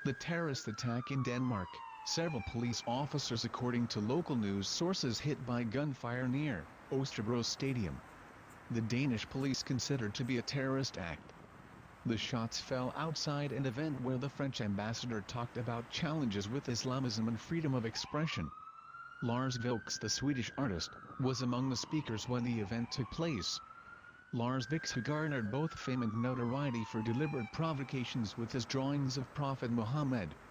The terrorist attack in Denmark, several police officers according to local news sources hit by gunfire near Oesterbro Stadium. The Danish police considered to be a terrorist act. The shots fell outside an event where the French ambassador talked about challenges with Islamism and freedom of expression. Lars Vilks, the Swedish artist, was among the speakers when the event took place. Lars Vilks, who garnered both fame and notoriety for deliberate provocations with his drawings of Prophet Muhammad,